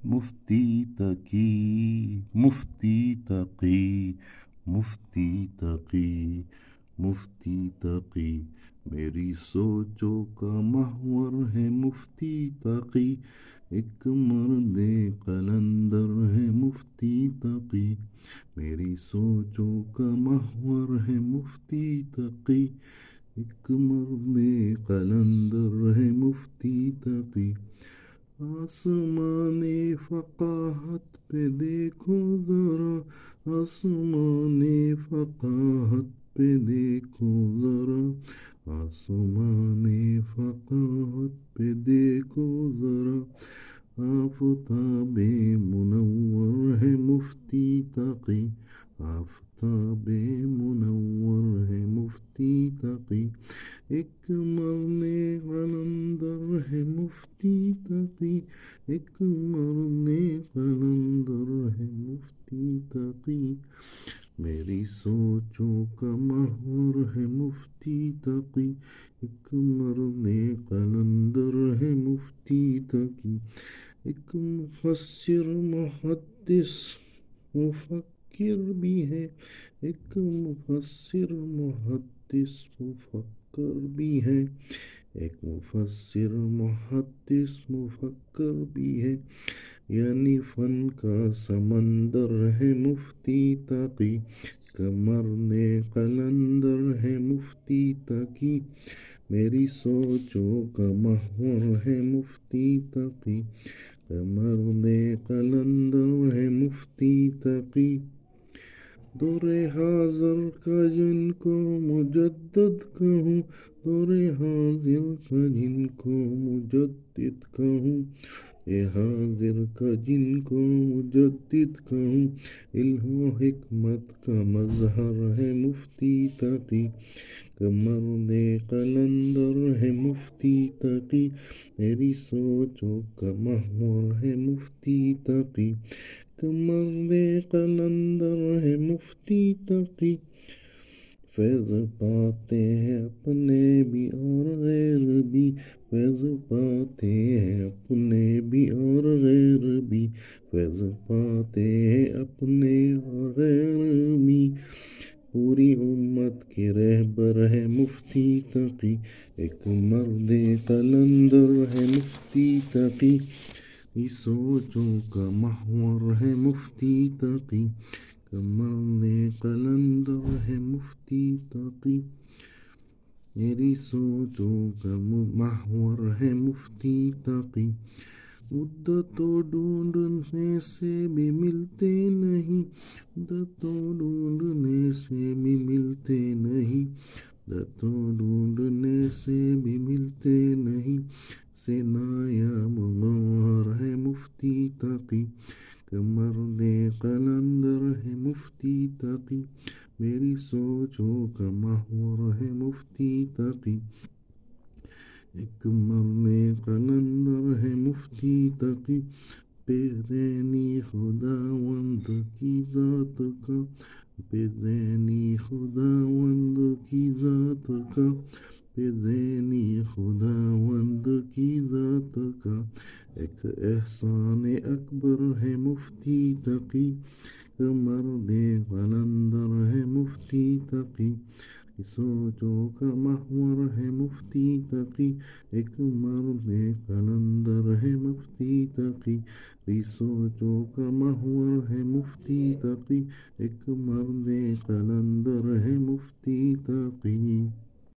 مفتی تقی، مفتی تقی، مفتی تقی، مفتی تقی، میری سوچوں کا محور ہے مفتی تقی، ایک مرد قلندر ہے مفتی تقی، میری سوچوں کا محور ہے مفتی تقی، ایک مرد قلندر ہے مفتی تقی، آسمان فقاہت پہ دیکھو ذرا، آسمان فقاہت پہ دیکھو ذرا، آسمان فقاہت پہ دیکھو ذرا، آفتاب منور ہے مفتی تقی، آفتاب منور ہے مفتی تقی، ایک مرد قلندر ہے مفتی تقی، ایک مرد قلندر ہے مفتی تقی، میری سوچوں کا محور ہے مفتی تقی، ایک مرد قلندر ہے مفتی تقی، ایک مفسر محدث مفکر بھی ہے، ایک مفسر محدث مفکر بھی ہے، ایک مفسر محدث مفکر بھی ہے، یعنی فن کا سمندر ہے مفتی تقی، مرد قلندر ہے مفتی تقی، میری سوچوں کا محور ہے مفتی تقی، مرد قلندر ہے مفتی تقی، دور حاضر کا جن کو مجدد کہوں، دور حاضر کا جن کو مجدد کہوں، اے حاضر کا جن کو مجدد کہوں، علم و حکمت کا مظہر ہے مفتی تقی، مرد قلندر ہے مفتی تقی، میری سوچوں کا محور ہے مفتی تقی، مرد قلندر ہے مفتی تقی، فیض پاتے ہیں اپنے بھی اور غیر بھی، فیض پاتے ہیں اپنے بھی اور غیر بھی، فیض پاتے ہیں اپنے اور غیر بھی، پوری امت کے رہبر ہے مفتی تقی، ایک مرد قلندر ہے مفتی تقی، سوچوں کا محور ہے مفتی تقی، مرد قلندر ہے مفتی تقی، میری سوچوں کا محور ہے مفتی تقی، مدتوں ڈھونڈنے سے بھی ملتے نہیں، مدتوں ڈھونڈنے سے بھی ملتے نہیں، مدتوں ڈھونڈنے سے بھی ملتے نہیں، سے نایاب گوہر ہے مفتی تقی، مرد قلندر ہے مفتی تقی، میری سوچوں کا محور ہے مفتی تقی، ایک مرد قلندر ہے مفتی تقی، پیرینی خداوند کی ذات کا، پیرینی خداوند کی ذات کا، پیرینی خداوند کی ذات کا، ایک احسان اکبر ہے مفتی تقی، مرد قلندر ہے مفتی تقی، سوچوں کا محور ہے مفتی تقی، ایک مرد قلندر ہے مفتی تقی، سوچوں کا محور ہے مفتی تقی، ایک مرد قلندر ہے مفتی تقی۔